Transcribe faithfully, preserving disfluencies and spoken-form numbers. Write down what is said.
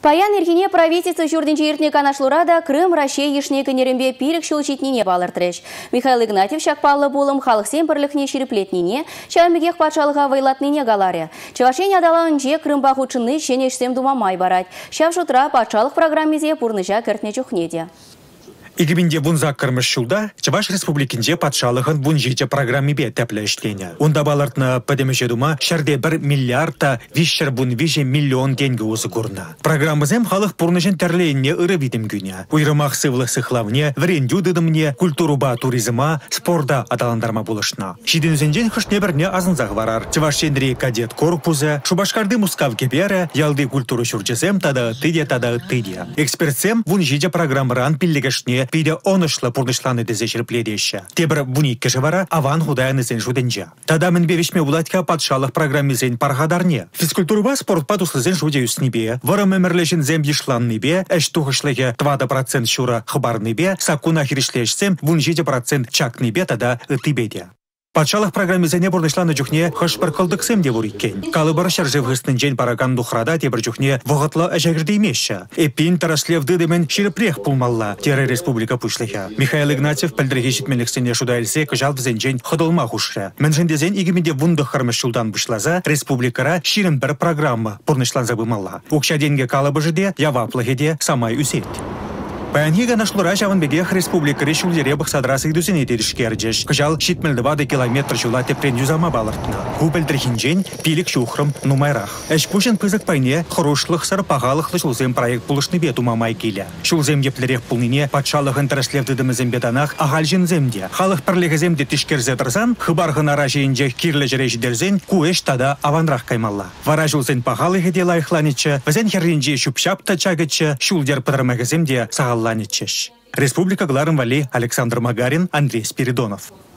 Паян ирхине правительство журдинче иртне канашлурада Крым, Россия, ешне кенерембе пирек шулчитнине балыртреш. Михаил Игнатьев шакпаллы болым халық семпірлікне шереплетнине, чамбегех патшалыға вайлатнине галаре. Чавашен адаланже Крымба худшыны шенешсем думамай барать. Шав шутра патшалық программезе пурныжа кертне чухнеде. Игибинде вунзак кырмыш шулда, Чаваш республикинде патшалығын вунжите программе бе тәплі іштене. Онда балартны падемеше дума шарде бір миллиардта вишшер вун виже миллион тенге осы көрна. Программызем халық пурнышын тәрлейіне ыры видим күне. Уйрымақ сывлы сықлавне, врендю дыдымне, культуруба туризма, спорда аталандарма булышна. Шиден үзенжен хышне бірне азынзақ варар. Чавашендри кадет корпузы, шубашкарды мускав кебері, ялды культуру шурчесем тада тыде тада тыде. Экспертсем вунжите программыран пиллегешне пиде онышлы пурнышланы дезе шерпледеща. Тебір вуник кешевара аван худаяны сен шуденжа. Тада мен бевишме улатка патшалық программе зен паргадарне. Физкультуруба спорт патуслы зен шуде үснебе, варым өмірлешін зем ешланнебе, әш тухышлығы двадцать процент шура хыбарнебе, сакуна хиришлешсем вунжите процент чакнебе тада ытыбеде. Патшалық программизене бұрнышланы жүхне хыш бір қылдықсым деп ұреккен. Калыбыр шаржы вғыстын жен параган дұқырада тебір жүхне вғытлы әжәгірді емеші. Эппин тараслев дыдымен шерепрех пулмалла тері республика пүшлігі. Михаил Игнатьев пәлдірге жетмеліксіне шуда әлсе күжал візен жен қыдылма құшры. Мәншіндезен егімінде вұндық қырмыш жылдан бұшлаза республикара ширін бір программа бұрнышлан забымалла. Оқша денге калыбы жыде, яваплығыде самай үсет. Паянхига нашлура шаванбегех республика решулдере бақсадрасы идусене терішкердеш. Кыжал шитмелді бады километр жула тепрен юзама балыртына. Хупелтрихинжен пилік шухрым нумайрах. Әш пушен пызык пайне хырушлық сыр пағалықлы шулзем проект пулышны бету мамай келі. Шулзем еплерек пулныне патшалығын тірешлевдідімізем бетанақ ағал женземде. Халық бірлігіземде тішкерзе тұрсан, хыбарғын ара жейінже кирлі жереждерзен куэш тада аванрақ каймалла. Вара жулзен пағалығы де лайықланетші, візен херринже шупшапта чагытшы, шулдер пыдырмағыземде сағал Республика Гларым Вали, Александр Магарин, Андрей Спиридонов.